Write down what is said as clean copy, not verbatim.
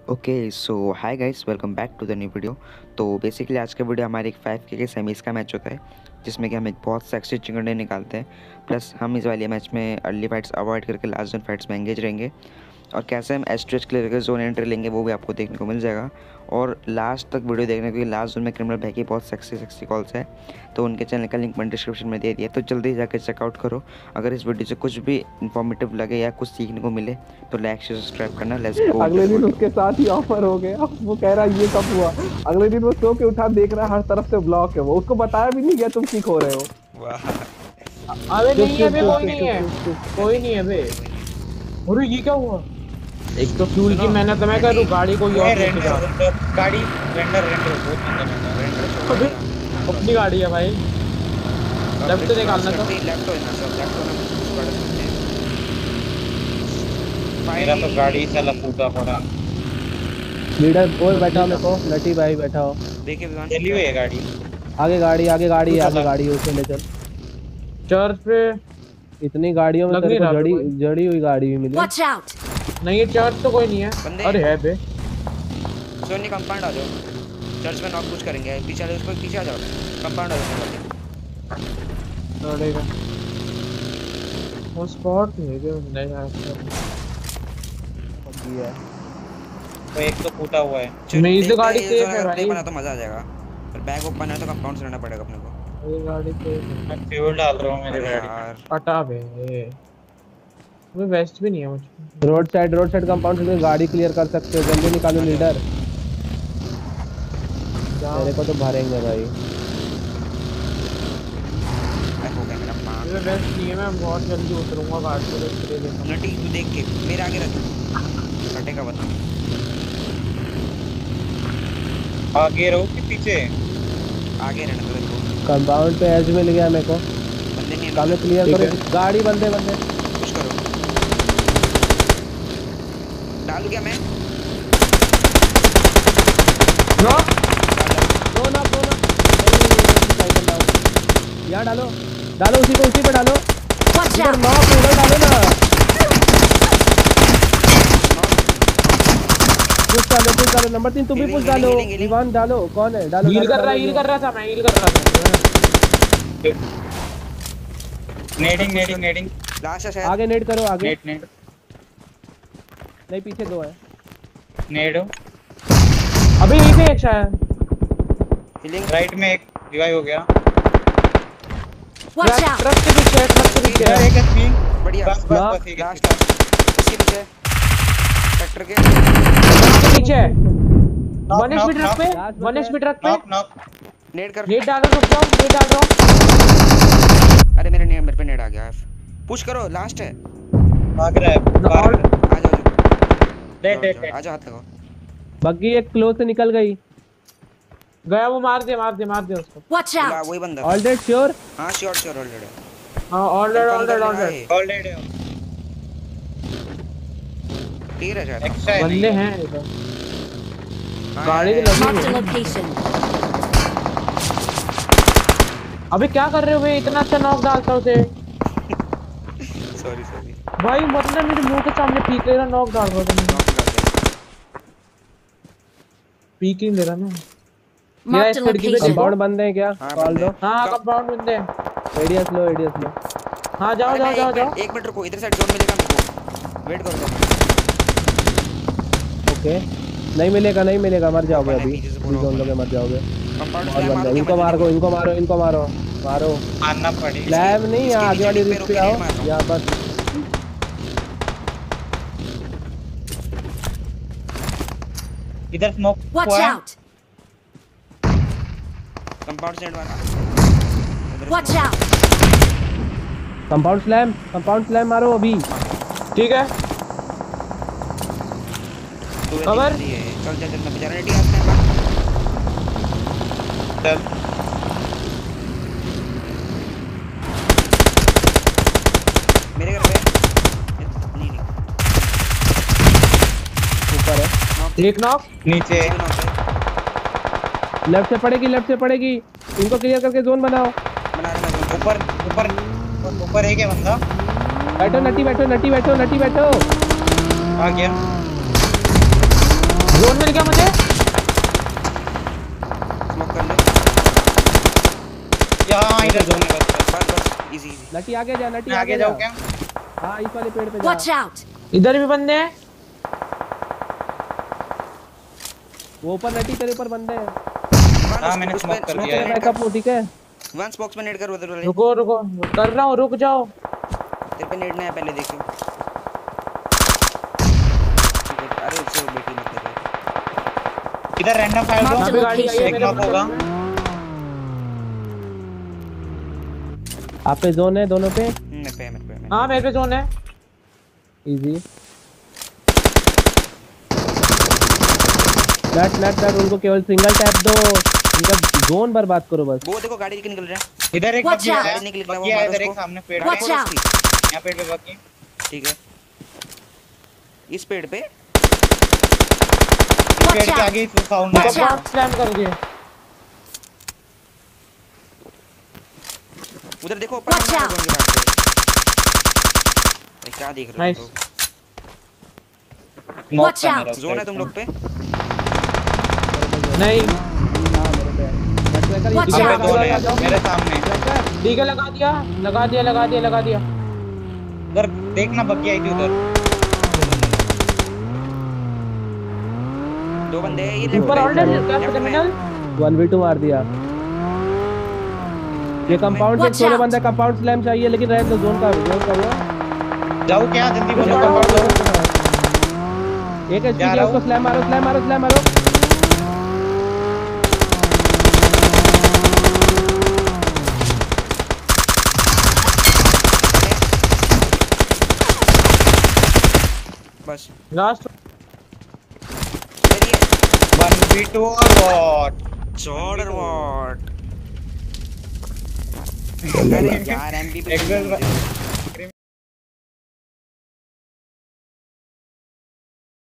Okay so hi guys, welcome back to the new video. तो basically आज का video हमारे एक 5K के सेमीज़ का मैच होता है, जिसमें कि हम एक बहुत सेक्सी चिकन डे निकालते हैं। प्लस हम इस वाले मैच में अर्ली फाइट्स अवॉइड करके लास्ट जोन फाइट्स में एंगेज रहेंगे, और कैसे हम एच क्लियर करके जोन एंट्री लेंगे वो भी आपको देखने को मिल जाएगा। और लास्ट तक वीडियो देखने के लिए लास्ट जोन में क्रिमिनल भाई की बहुत सेक्सी कॉल्स है, तो उनके चैनल का लिंक मैंने डिस्क्रिप्शन में दे दिया, तो जल्दी जाकर चेकआउट करो। अगर इस वीडियो से कुछ भी इन्फॉर्मेटिव लगे या कुछ सीखने को मिले तो लाइक शेयर सब्सक्राइब करना। Let's go. अगले दिन उसके साथ ही ऑफर हो गया। वो कह रहा है ये कब हुआ। अगले दिन वो सो के उठा, देख रहा है हर तरफ से ब्लॉक है। वो उसको बताया भी नहीं गया तुम ठीक हो रहे हो। अबे नहीं है बे, कोई नहीं है, कोई नहीं है बे। अरे ये क्या हुआ? एक तो फ्यूल की मेहनत मैं करूं, गाड़ी को ये गाड़ी रेंडर बहुत महंगा अबे अपनी गाड़ी है भाई। लेफ्ट से निकालना था। लेफ्ट होना सब, लेफ्ट होना मेरा तो गाड़ी साला फूटा पड़ा। लीडर कोई बैठा मेरे को, नटी भाई बैठा हो। देखिए विमान चली हुई है गाड़ी। आगे गाड़ी उसे ले चल। चर्च पे इतनी गाड़ियों में तेरे को जड़ी हुई गाड़ी भी मिली। Watch out! नहीं, ये चर्च तो कोई नहीं है। अरे है बे। सोनी कंपाउंड आ जाओ, चर्च में नॉक पुश करेंगे। पीछे आ जाओ, उसको पीछे आ जाओ, कंपाउंड आ जाओ। लड़ेगा वो स्पॉट नहीं है जो नहीं आ है। तो एक तो फूटा हुआ है। मेरी तो गाड़ी सेफ है भाई। बना तो मजा आ जाएगा, पर बैग ओपन है तो कंपाउंड से रहना पड़ेगा अपने को। ये गाड़ी सेफ है। मैं फ्यूल डाल रहा हूँ मेरी गाड़ी। यार हटा बे। वो वेस्ट भी नहीं है मुझे। रोड साइड कंपाउंड से गाड़ी क्लियर कर सकते हो। जल्दी निकालो लीडर, मेरे को तो भरेंगे भाई। हो गया मेरा पांच। ये वेस्ट नहीं है, मैं बहुत जल्दी उतरूंगा गाड़ी को ले लेता। नटी तू देख के मेरे आगे रह, तू कटेगा बता। आगे रहो कि पीछे? आगे रहना तेरे को। कंपाउंड पे एज मिल गया मेरे को। बंदे नहीं काम क्लियर करो गाड़ी। बंदे पुश करो। डालू क्या मैं? नो यार डालो उसी पे डालो। Watch out! डालो ना। पुश डालो नंबर 3 तुम भी पुश डालो। विमान डालो। कौन है? डालो। हील कर रहा था मैं, हील कर रहा था। नेडिंग लास्ट है शायद। आगे नेड करो आगे। नेड नहीं पीछे दो है। नेड अबे यहीं पे एक शायद। हीलिंग राइट में एक रिवाइव हो गया। Watch out! ट्रक के पीछे इधर एक एचपी। बढ़िया। बस एक लास्ट उसके पीछे ट्रैक्टर के पीछे 1 HP ट्रक पे, 1 HP ट्रक पे। नॉक नेड कर। नेट डाल रहा हूं। अरे मेरे पे नेड आ गया। पुश करो, लास्ट है। भाग रहा है। आ जाओ डेड आ जाओ, हाथ लगाओ। बग्गी एक क्लोज से निकल गई। गया वो। मार दे उसको। Watch out! वही बंदा। All dead sure. हां श्योर ऑलरेडी। हां ऑलरेडी ऑलरेडी क्लियर है शायद। एक्स्ट्रा बंदे हैं इधर। गाड़ी है। तो लगी Marked a है। location. अबे क्या कर रहे हो बे? इतना अच्छा नॉक डालता उसे। सॉरी भाई मतलब मेरे मुंह के सामने पीक ले रहा, नॉक डाल रहा था। पीक ही ले रहा ना। मेरा Marked a खिड़की पे location. कंपाउंड बंद है क्या? कॉल दो। हाँ कंपाउंड बंदे। एडीएस लो। हाँ जाओ। 1 मिनट रुको, इधर साइड जोन मिलेगा मेरे को। वेट करो। ओके नहीं मिलेगा मर जाओगे अभी जोन लोगे, मर जाओगे। कंपाउंड और बंदा इनको मारो। मारना पड़ेगा। लैब नहीं, यहाँ आगे वाली रिस्ट पे आओ। या बस इधर smoke Watch out! Compound send वाला। Watch out! कंपाउंड स्लैम मारो अभी। ठीक है। कवर। चल मैं बेचारा रेडी है। चल मेरे घर पे नहीं ऊपर है। एक नॉक नीचे। लेफ्ट से पड़ेगी। इनको क्लियर करके जोन बनाओ। बना रहा मैं। ऊपर है क्या बंदा? बैठो नटी बैठो। आ गया। जोन मिल गया मुझे। स्मोक कर ले। यहाँ इधर जोन है बस। बस इजी इजी। नटी आगे जा, नटी आगे जाओ क्या? हाँ इस वाले पेड़ पे जा। Watch out! इधर भी बंदे हैं। वो ऊपर नटी तेरे ऊपर बंदे हैं। हाँ मैंने स्मोक कर दिया है। बैकअप लो, ठीक है। वन बॉक्स में नेट कर उधर वाले। रुको रुको कर रहा हूँ, रुक जाओ। तेरे पे नेट नहीं है, पहले देखियो। अरे उससे बेटी मत कर। इधर रैंडम फायर Mark यहाँ the पे गाड़ी आई है location. मेरे नॉक होगा। आप पे जोन है दोनों पे। मेरे पे हाँ मेरे पे जोन है। इजी। नट उनको केवल सिंगल टैप दो, उनका जोन बर्बाद करो बस। वो देखो गाड़ी लेके निकल रहा है। इधर एक Watch बग्गी है, out. गाड़ी निकल रहा है, वो बग्गी है मारो इधर एक उसको। सामने पेड़ Watch पे। out! यहाँ पेड़ पे बग्गी। ठीक है, इस पेड़ पे। इस पेड़ के out. आगे ही साउंड है। Watch out. कंपाउंड स्लैम कर दिए। उधर देखो ऊपर Watch out. क्या देख रहे Nice. हो? स्मोक Watch करना out. था जोन है तुम लोग पे। नहीं Watch ठीक है, out. लगा दिया, मेरे सामने। ठीक है लगा दिया। उधर देखना बग्गी आई थी उधर। दो बंदे हैं ये ऊपर ऑलरेडी क्या लेफ्ट में। क्रिमिनल। 1v2 मार दिया। ये कंपाउंड Watch से 16 out. बंदा कंपाउंड स्लैम चाहिए, लेकिन रहने दो जोन का वो। जाओ क्या जल्दी बोलो। जाओ। एक एचपी जा दिया रहा उसको, हूँ। स्लैम मारो। बस लास्ट 1v2 और वॉट। चौड़र वॉट। यार एमपी एक्सेल